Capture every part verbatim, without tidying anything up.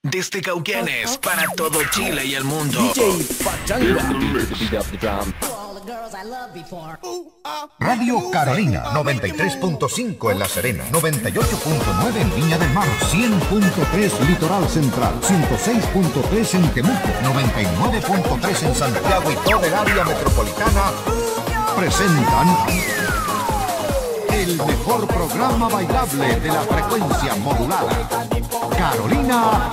Desde Cauquenes para todo Chile y el mundo. D J Pachanga. Radio Carolina, noventa y tres punto cinco en La Serena, noventa y ocho punto nueve en Viña del Mar, cien punto tres Litoral Central, ciento seis punto tres en Temuco, noventa y nueve punto tres en Santiago y toda el área metropolitana presentan el mejor programa bailable de la frecuencia modulada. Carolina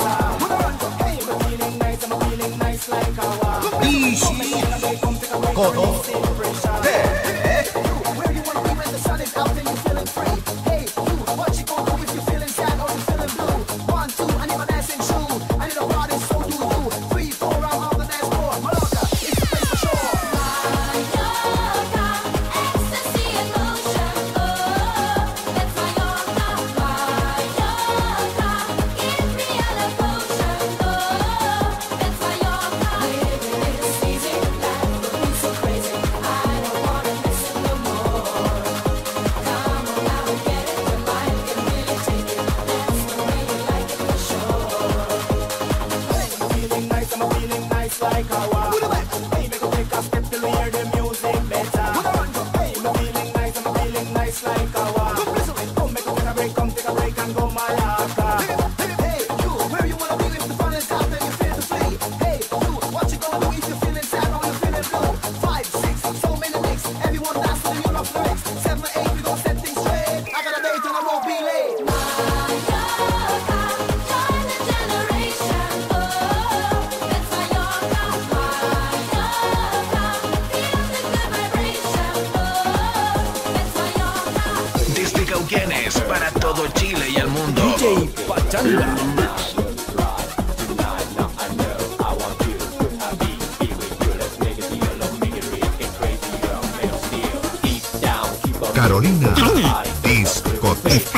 Discoteca. Para todo Chile y el mundo. D J Pachanga. Carolina Discoteca.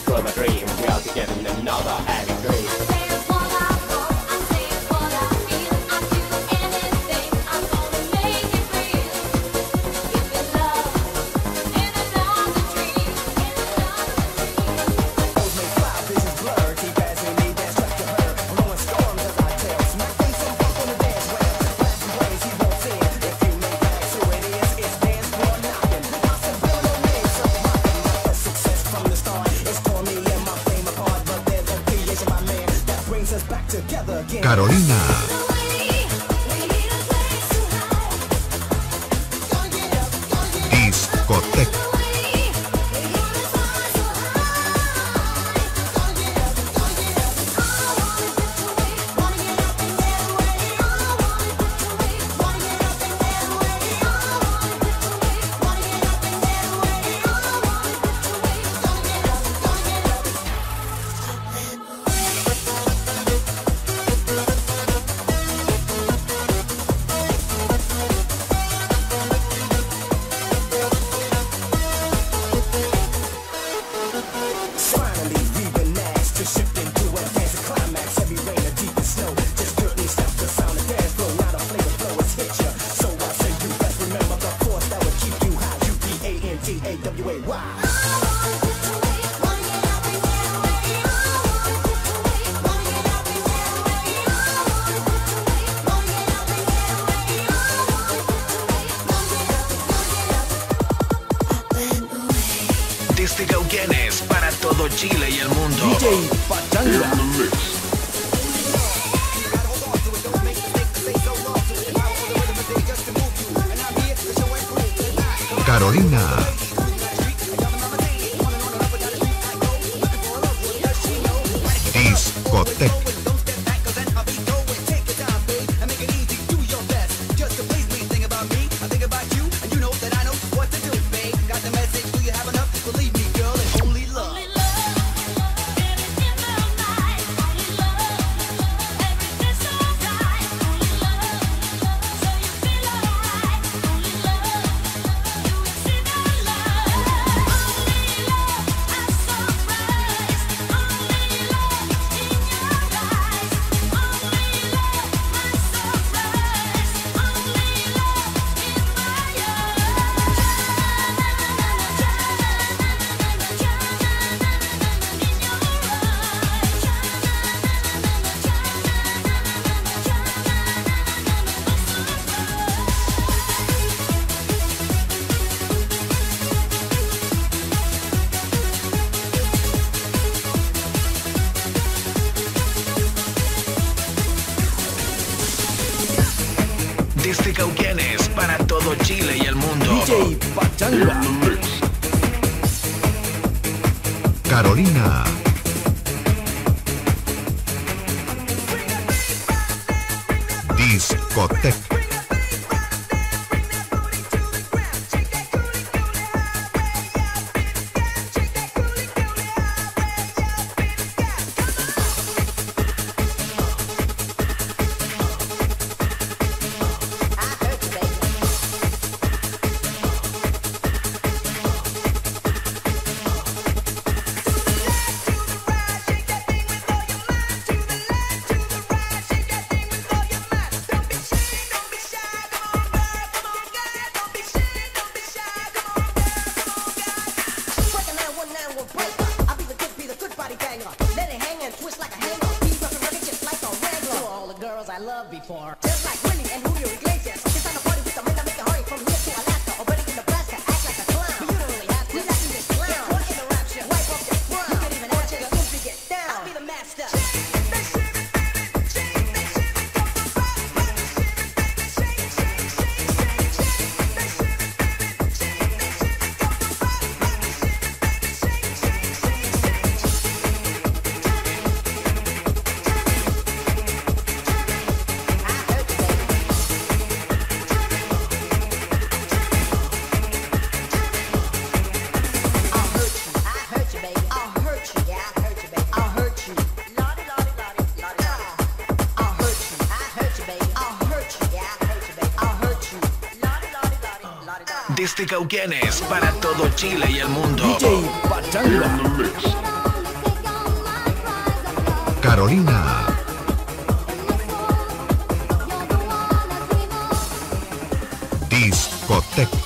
Carolina Discoteca. Desde Cauquenes para todo Chile y el mundo. D J Pachanga. Carolina Discoteca. Desde Cauquenes para todo Chile y el mundo. D J Pachanga. Carolina. Discoteca. I loved before. Just like Willie and Julio Iglesias. It's on the party with the men that make a hurry from here to Alaska. Or better in Nebraska, act like a clown. But you don't really have to. We're not in this clown. What in the rapture? Wipe off your frown. You can even ask your oops to get down. I'll be the master. Desde Cauquenes para todo Chile y el mundo. D J Pachanga. Carolina. Discoteca.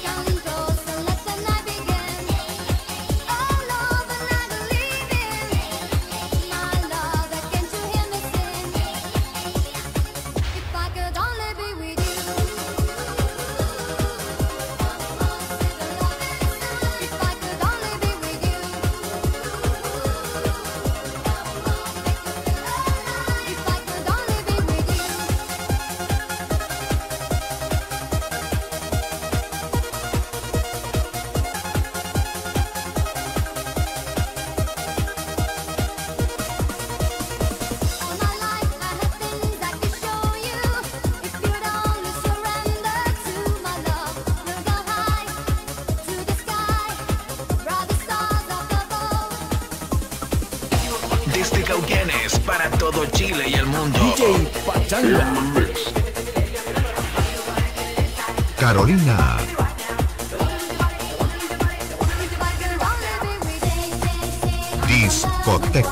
Desde Cauquenes para todo Chile y el mundo. D J Pachanga. Carolina. Discoteca.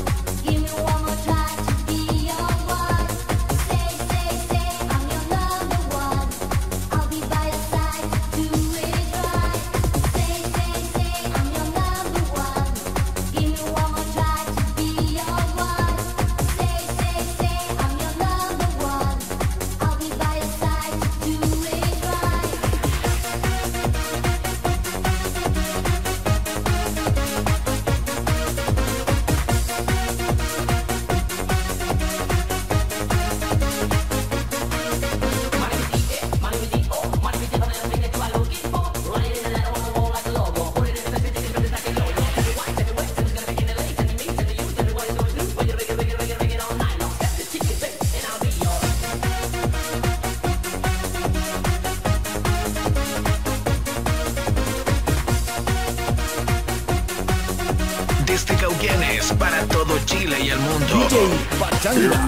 Desde Cauquenes para todo Chile y el mundo. D J Pachanga.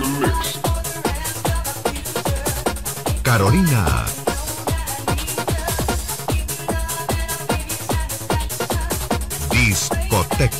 Carolina. Discoteca.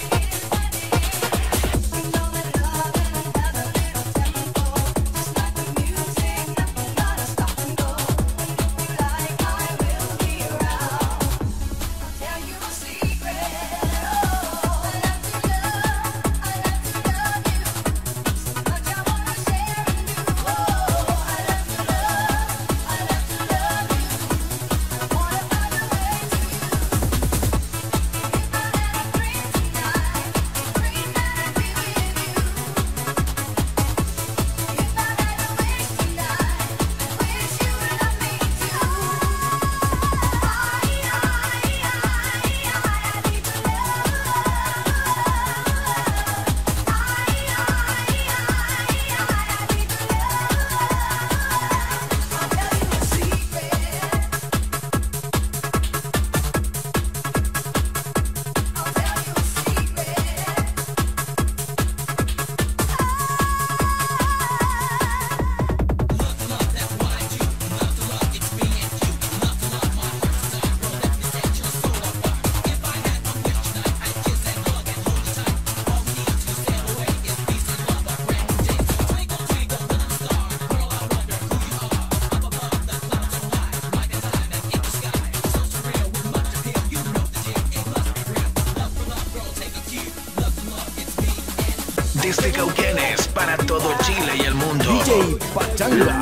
para todo Chile y el mundo. D J Pachanga.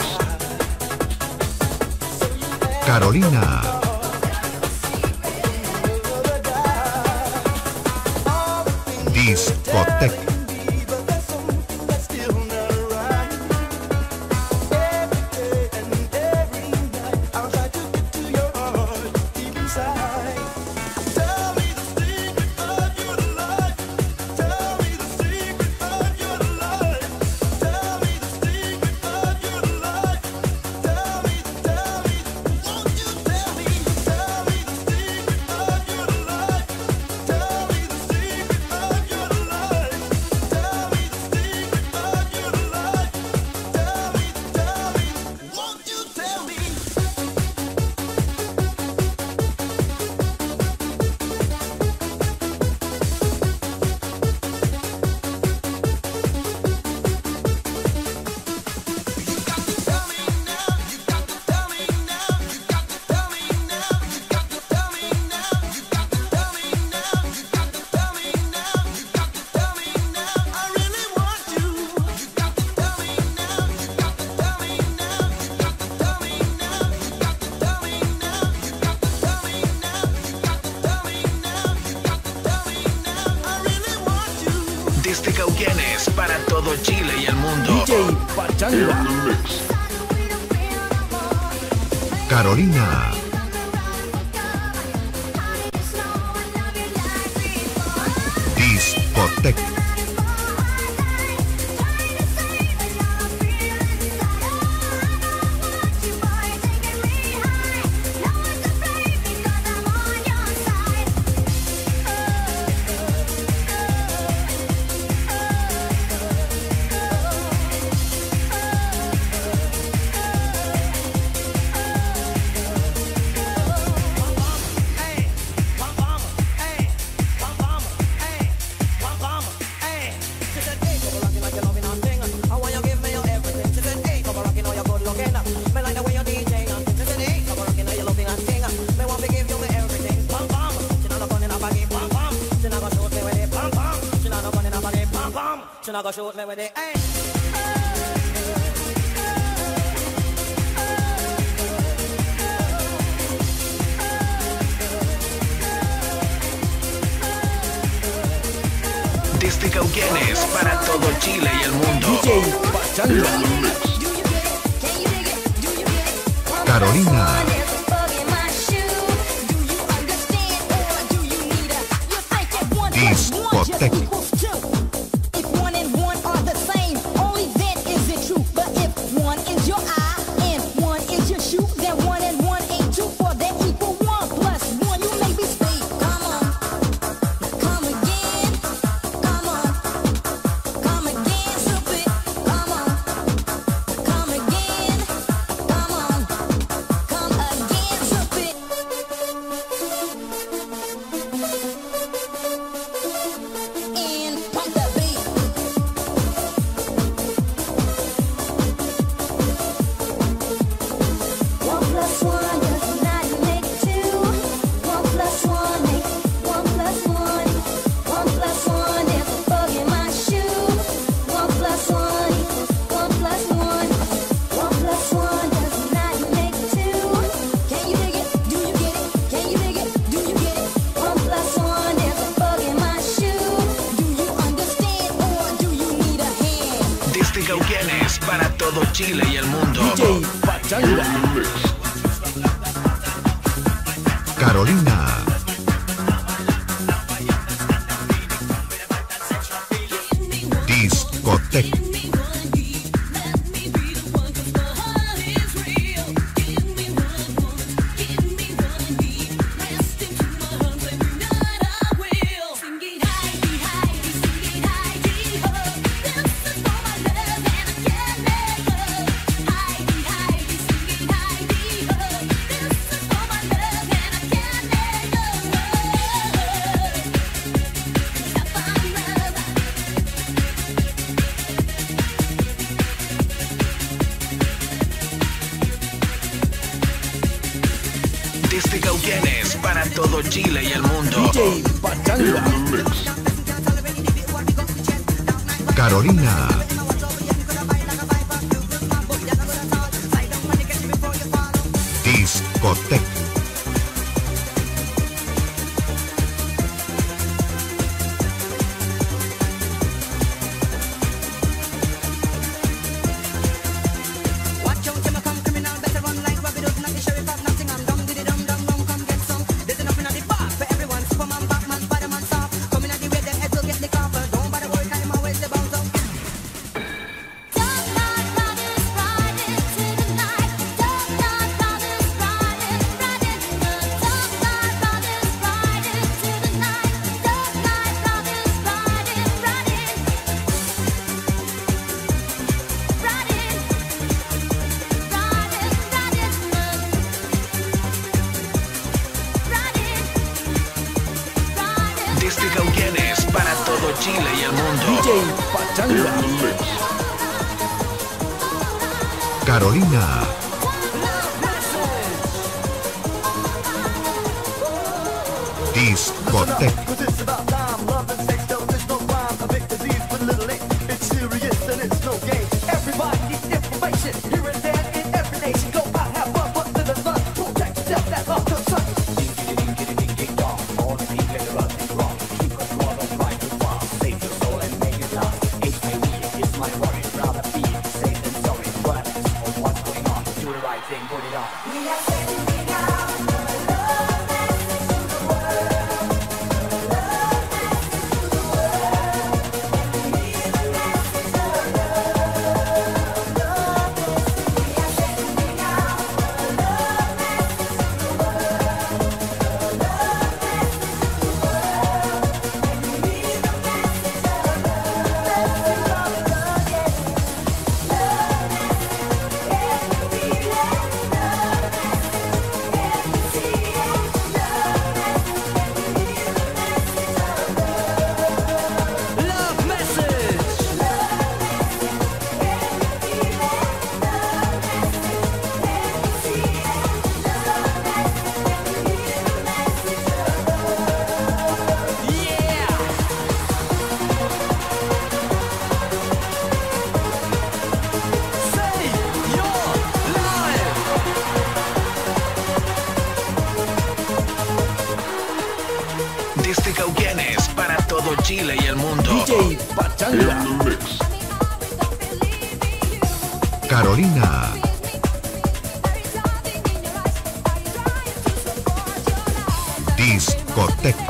Carolina. Discoteca. Desde Cauquenes para todo Chile y el mundo. D J Pachanga. Carolina. Discoteca. She not gonna shoot me with it, hey. Desde Cauquenes para todo Chile y el mundo. D J Pachanga. Carolina. Discoteca. Desde Cauquenes para todo Chile y el mundo. D J Pachanga. Carolina. Discoteca. Desde Cauquenes para todo Chile y el mundo. D J Pachanga. Carolina. Chile y el mundo. D J Pachanga. Carolina. Discoteca. Desde Cauquenes para todo Chile y el mundo. D J Pachanga. Carolina. Discoteca.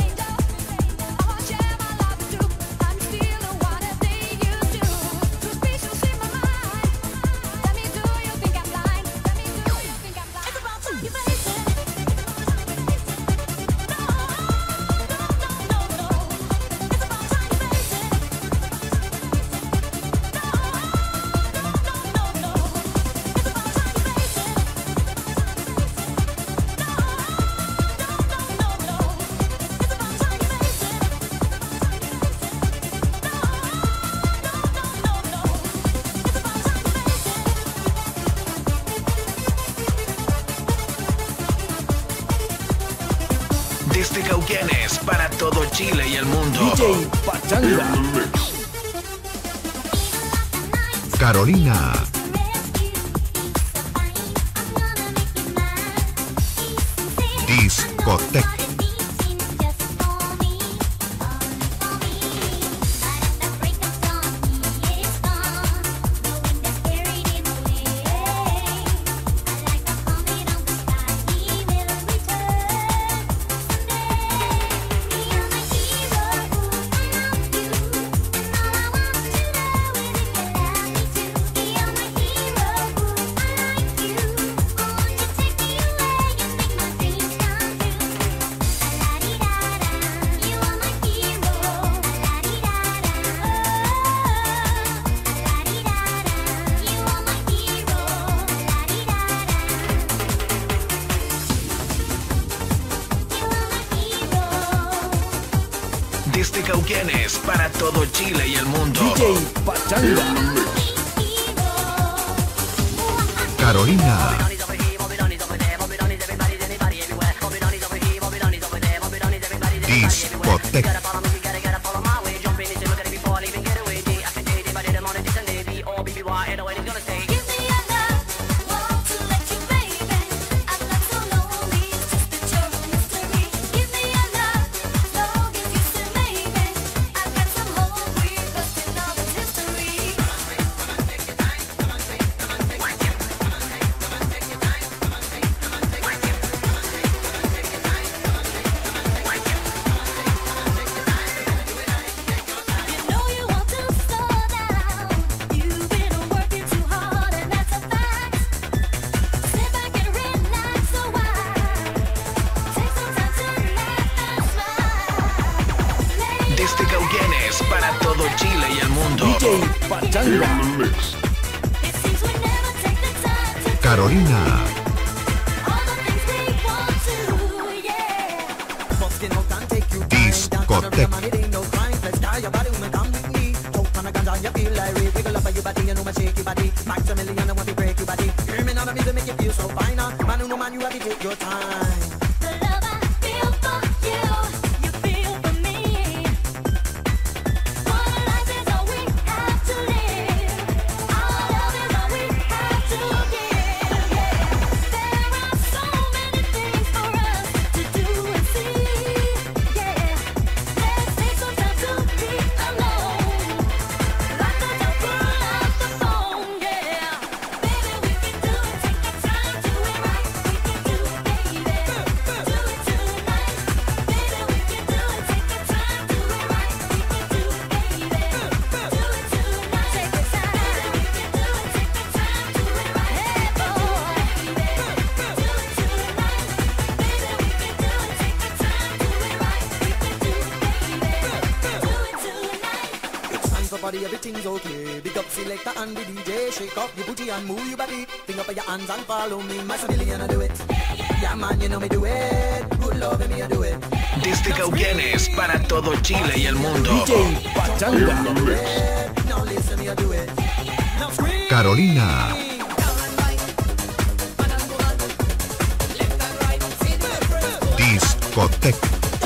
Desde Cauquenes para todo Chile y el mundo. D J Pachanga. Carolina. Discoteca. Desde Cauquenes para todo Chile y el mundo. D J Pachanga. Carolina. Discoteca. Desde Cauquenes para todo Chile y el mundo. D J Pachanga. Carolina. Discoteca. wanna shake your body. Max a million, I want to break your body. Hear me now, the music make you feel so fine. uh. Man who no man, you have to take your time. The love I feel for you, you feel for me. One life is all we have to live. Our love is all we have to give. Yeah. There are so many things for us to do and see. Yeah. Let's take some time to be alone. Lock the door, pull out the phone. Yeah. Baby, we can do it. Take the time, do it right. We can do it, baby. Do it tonight. Baby, we can do it. Take the time, do it right. We can do it, baby. Do it tonight. Take the time. Baby, we can do it. Take the time, do it right. Hey, boy. Baby, do it tonight. Baby, we can do it. Take the time, do it right. We can do it, baby. Do it tonight. It's time for party, everything's okay. Big up selector and the D J. Shake up your booty and move your body. Finger up your hands and follow me. My million, I do it. Yeah, man, you know me do it. Good love, me, I do it. Desde Cauquenes para todo Chile y el mundo. D J Pachanga. Now listen, me, I do it. Now scream. Carolina. Discoteca.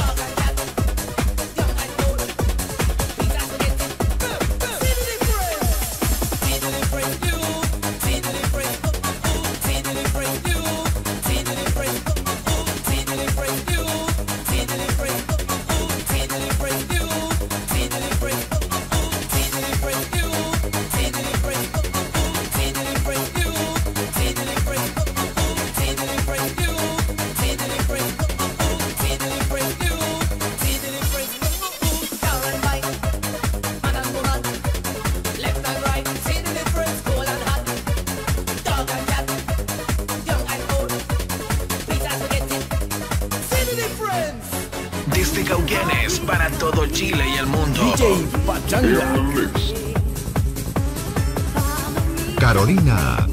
Desde Cauquenes para todo Chile y el mundo. D J Pachanga. Carolina.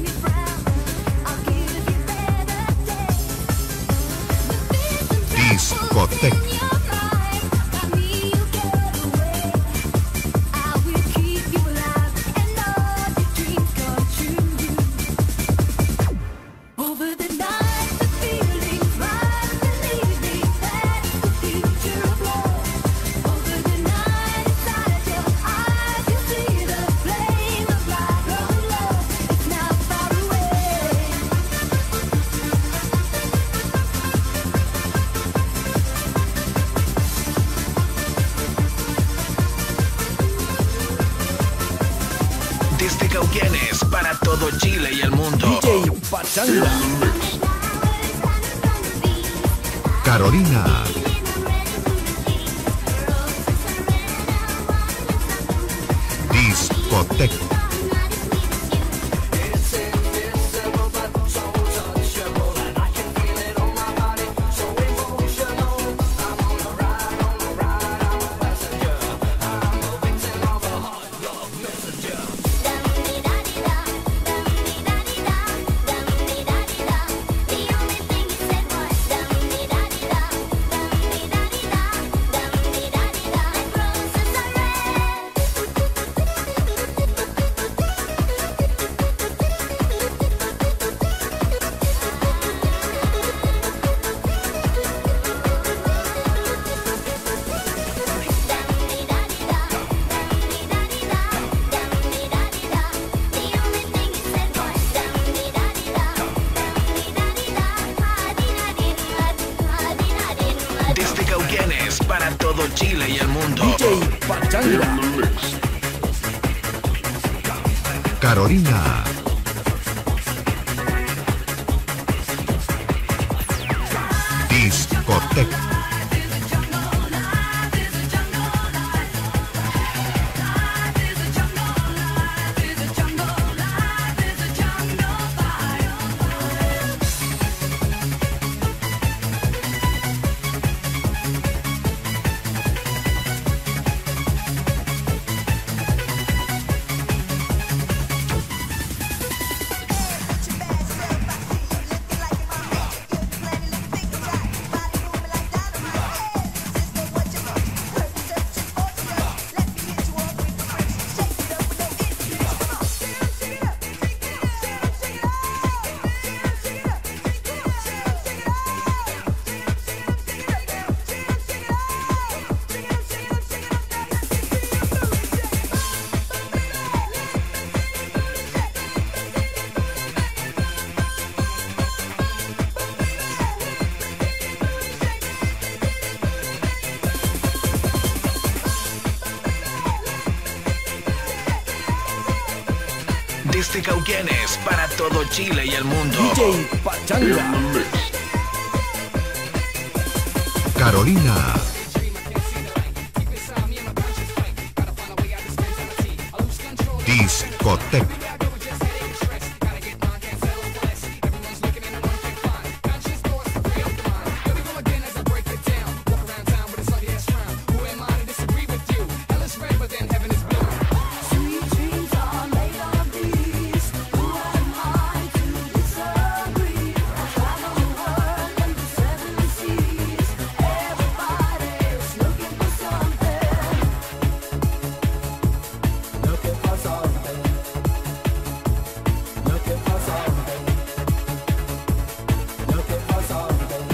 Discoteca. Over the night, the feelings rise. Believe me, that's the future of love. Over the night, inside your eyes, you see the flame of light of love. It's not far away. Desde Cauquenes para todo Chile y el mundo. D J Pachanga. Carolina. Discoteca. Desde Cauquenes para todo Chile y el mundo. D J Pachanga. Carolina. Discoteca. Desde Cauquenes para todo Chile y el mundo. D J Pachanga. Carolina. Discoteca. Sweet dreams are made of these. Who am I to disagree? I travel the world and the seven seas. Everybody's looking for something. Looking for something. Looking for something. Looking for something.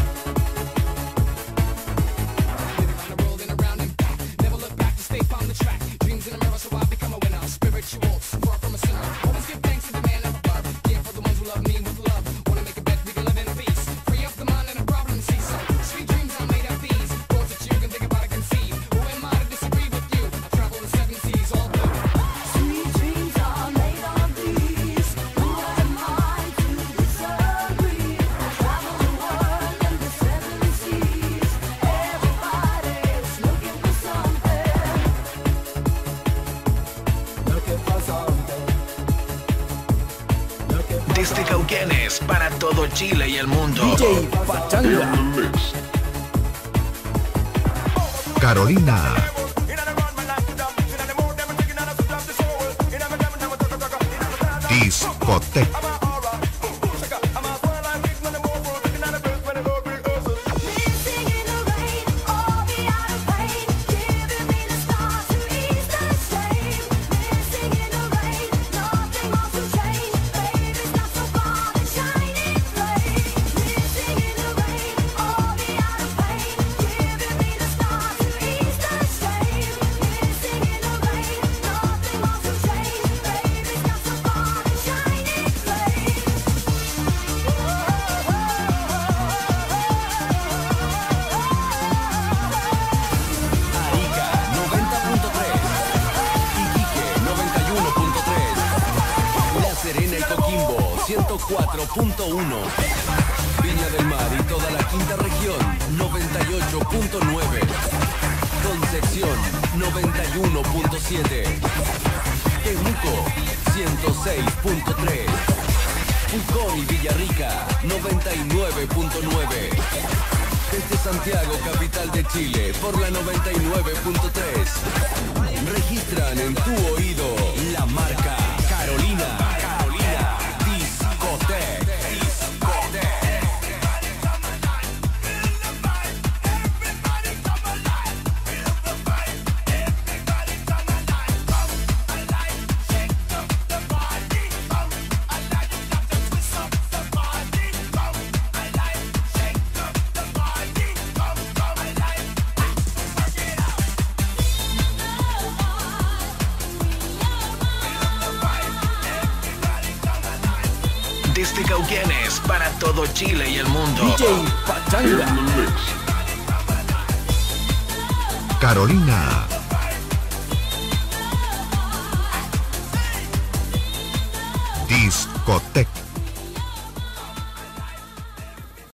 Sweet dreams are made of these. Who am I to disagree? I travel the world and the seven seas. Everybody's looking for something. Looking for something. Looking for Desde Cauquenes para todo Chile y el mundo. D J Pachanga. Carolina. Discoteca. Missing in the rain, all the out of pain, giving me the stars to ease the shame. Missing in the rain, nothing wants to change. Baby's not so far, the shining flame. Missing in the rain, all the out of pain, giving me the stars to ease the shame. Missing in the rain, nothing wants to change. Baby's not so far, the shining flame. Arica noventa punto tres. Iquique noventa y uno punto tres. La Serena y Coquimbo ciento cuatro punto uno. Viña del Mar y toda la quinta región noventa y ocho punto nueve. Concepción noventa y uno punto siete. Temuco ciento seis punto tres. Pucón y Villarrica noventa y nueve punto nueve. Desde Santiago, capital de Chile, por la noventa y nueve punto tres. Registran en tu oído la marca Carolina. Carolina Discoteca. Desde Cauquenes para todo Chile y el mundo. D J Pachanga. Carolina. Discoteca.